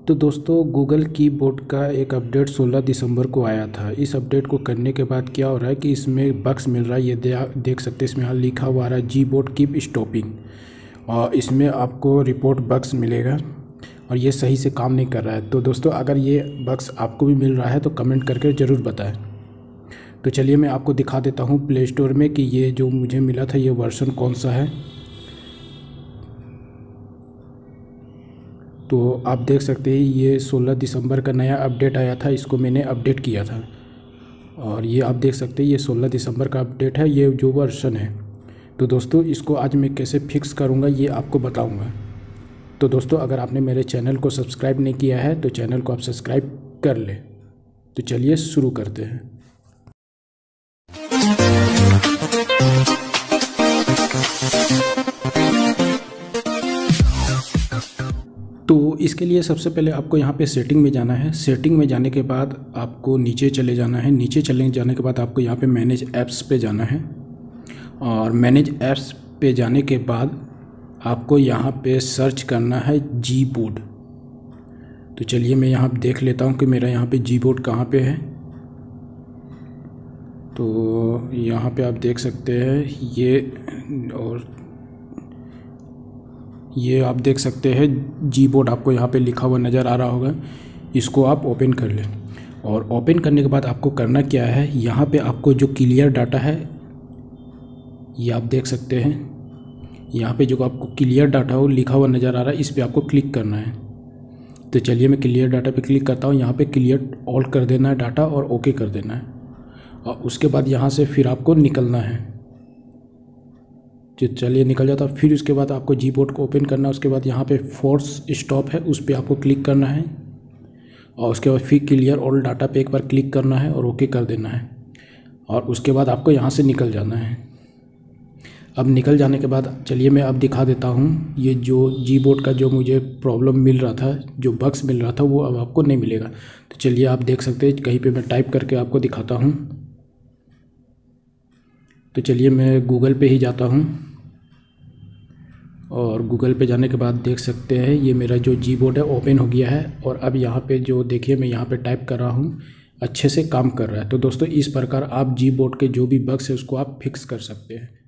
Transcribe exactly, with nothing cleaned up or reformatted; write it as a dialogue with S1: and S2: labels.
S1: तो दोस्तों Google keyboard का एक अपडेट सोलह दिसंबर को आया था। इस अपडेट को करने के बाद क्या हो रहा है कि इसमें बग्स मिल रहा है। ये दे, देख सकते हैं, इसमें यहाँ लिखा हुआ आ रहा है कीबोर्ड कीप स्टॉपिंग, और इसमें आपको रिपोर्ट बग्स मिलेगा और ये सही से काम नहीं कर रहा है। तो दोस्तों अगर ये बग्स आपको भी मिल रहा है तो कमेंट करके ज़रूर बताएं। तो चलिए मैं आपको दिखा देता हूँ प्ले स्टोर में कि ये जो मुझे मिला था ये वर्जन कौन सा है। तो आप देख सकते हैं ये सोलह दिसंबर का नया अपडेट आया था, इसको मैंने अपडेट किया था और ये आप देख सकते हैं ये सोलह दिसंबर का अपडेट है, ये जो वर्जन है। तो दोस्तों इसको आज मैं कैसे फिक्स करूँगा ये आपको बताऊँगा। तो दोस्तों अगर आपने मेरे चैनल को सब्सक्राइब नहीं किया है तो चैनल को आप सब्सक्राइब कर ले। तो चलिए शुरू करते हैं। तो इसके लिए सबसे पहले आपको यहाँ पे सेटिंग में जाना है। सेटिंग में जाने के बाद आपको नीचे चले जाना है। नीचे चले जाने के बाद आपको यहाँ पे मैनेज ऐप्स पे जाना है और मैनेज ऐप्स पे जाने के बाद आपको यहाँ पे सर्च करना है जी बोर्ड। तो चलिए मैं यहाँ देख लेता हूँ कि मेरा यहाँ पे जी बोर्ड कहाँ पे है। तो यहाँ पे आप देख सकते हैं ये, और ये आप देख सकते हैं जी बोर्ड आपको यहाँ पे लिखा हुआ नज़र आ रहा होगा। इसको आप ओपन कर लें और ओपन करने के बाद आपको करना क्या है, यहाँ पे आपको जो क्लियर डाटा है ये आप देख सकते हैं। यहाँ पे जो आपको क्लियर डाटा हो लिखा हुआ नज़र आ रहा है, इस पर आपको क्लिक करना है। तो चलिए मैं क्लियर डाटा पे क्लिक करता हूँ। यहाँ पे क्लियर ऑल कर देना है डाटा और ओके कर देना है और उसके बाद यहाँ से फिर आपको निकलना है। तो चलिए निकल जाता है। फिर उसके बाद आपको जी बोर्ड को ओपन करना है। उसके बाद यहाँ पे फोर्स स्टॉप है उस पर आपको क्लिक करना है और उसके बाद फिर क्लियर ऑल डाटा पे एक बार क्लिक करना है और ओके कर देना है और उसके बाद आपको यहाँ से निकल जाना है। अब निकल जाने के बाद चलिए मैं अब दिखा देता हूँ ये जो जी बोर्ड का जो मुझे प्रॉब्लम मिल रहा था, जो बग्स मिल रहा था, वो अब आपको नहीं मिलेगा। तो चलिए आप देख सकते हैं कहीं पे मैं टाइप करके आपको दिखाता हूँ। तो चलिए मैं गूगल पे ही जाता हूँ और गूगल पे जाने के बाद देख सकते हैं ये मेरा जो जी बोर्ड है ओपन हो गया है और अब यहाँ पे जो देखिए मैं यहाँ पे टाइप कर रहा हूँ अच्छे से काम कर रहा है। तो दोस्तों इस प्रकार आप जी बोर्ड के जो भी बग्स है उसको आप फिक्स कर सकते हैं।